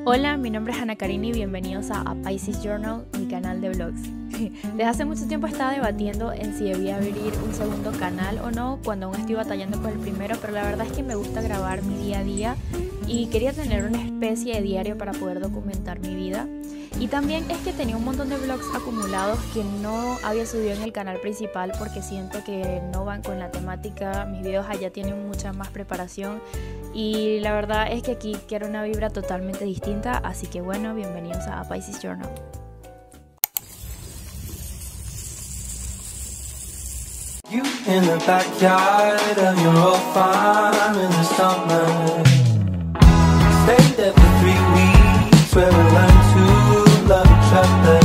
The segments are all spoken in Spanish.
Hola, mi nombre es Ana Karina y bienvenidos a Pisces Journal, mi canal de vlogs. Desde hace mucho tiempo estaba debatiendo en si debía abrir un segundo canal o no, cuando aún estoy batallando con el primero, pero la verdad es que me gusta grabar mi día a día y quería tener una especie de diario para poder documentar mi vida. Y también es que tenía un montón de vlogs acumulados que no había subido en el canal principal porque siento que no van con la temática. Mis videos allá tienen mucha más preparación y la verdad es que aquí quiero una vibra totalmente distinta, así que bueno, bienvenidos a Pisces Journal. You in the backyard of your old farm in the summer. Stayed there for 3 weeks where we learned to love each other.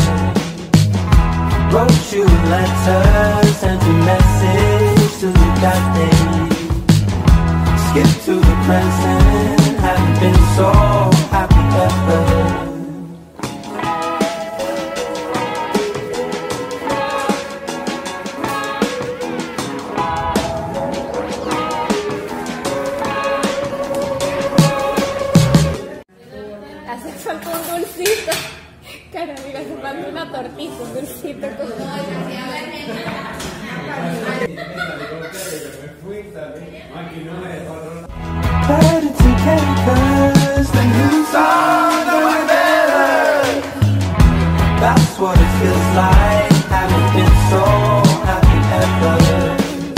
Wrote you letters, sent a message to the that day. Skip to the present, haven't been so happy ever. Hace falta un dulcito. Cara, mira, hace falta una tortita, un dulcito. Better together, cause the news are going better. That's what it feels like, haven't been so happy ever.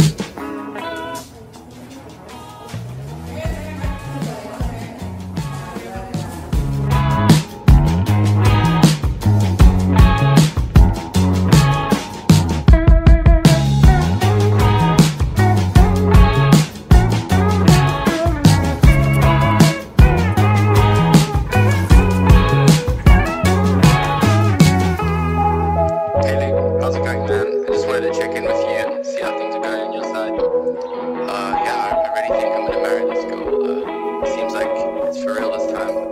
How's it going, man? I just wanted to check in with you and see how things are going on your side. Yeah, I really think I'm gonna marry this girl. Seems like it's for real this time.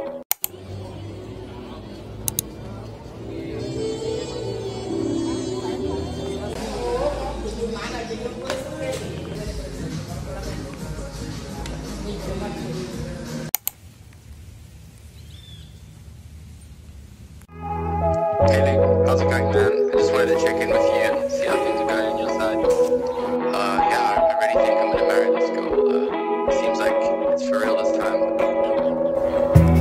Hey, Luke, how's it going, man? I just wanted to check in with you and see how things are going on your side. Yeah, I really think I'm gonna marry this girl. Seems like it's for real this time.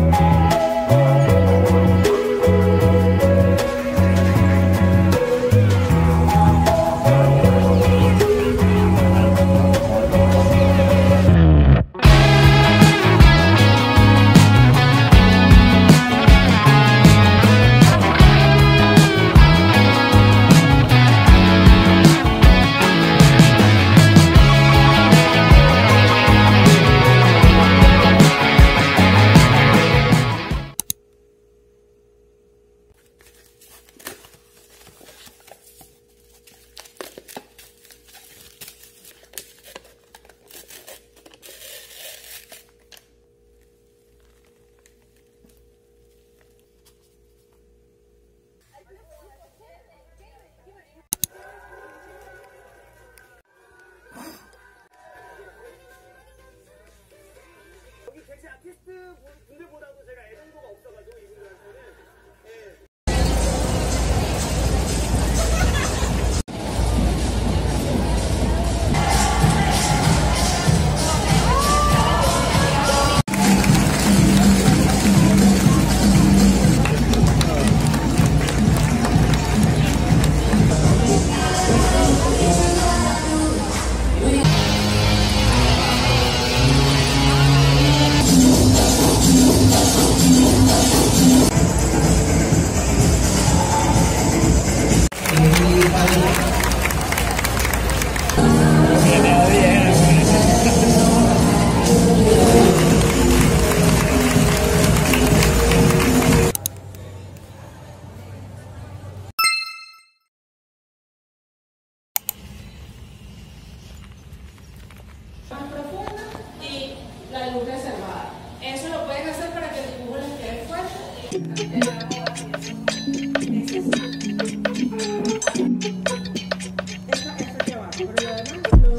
제 아티스트 분들보다도 제가 애정도가 없어가지고 이분들한테는 profunda y la luz reservada. Eso lo pueden hacer para que el dibujo les quede fuerte. Esto que va, pero lo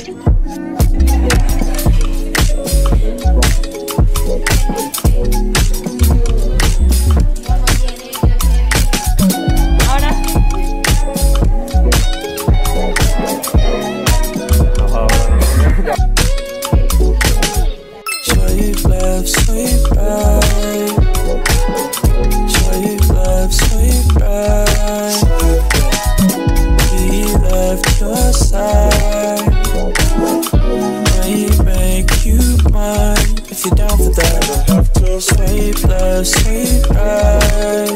demás lo Swipe left, swipe right.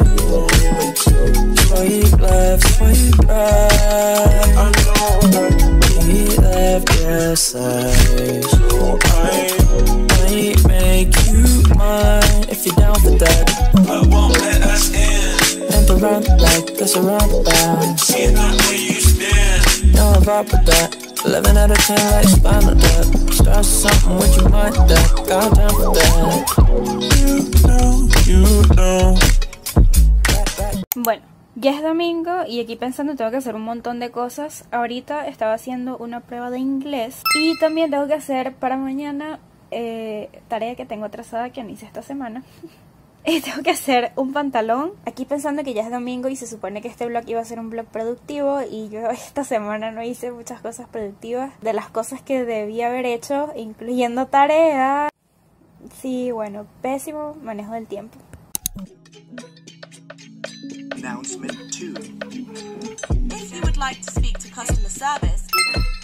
Swipe left, swipe right. We left your side. So I might make you mine if you're down for that. I won't let us in. And around like this around about. See that way you stand. No, I'm up with that. 11 out of 10 like spinal tap. Start something with your mind that. Got time for that. You know. Bueno, ya es domingo y aquí pensando tengo que hacer un montón de cosas. Ahorita estaba haciendo una prueba de inglés y también tengo que hacer para mañana tarea que tengo atrasada que no hice esta semana. Tengo que hacer un pantalón. Aquí pensando que ya es domingo y se supone que este vlog iba a ser un vlog productivo y yo esta semana no hice muchas cosas productivas. De las cosas que debía haber hecho, incluyendo tarea. Sí, bueno, pésimo manejo del tiempo. Announcement 2. If you would like to speak to customer service,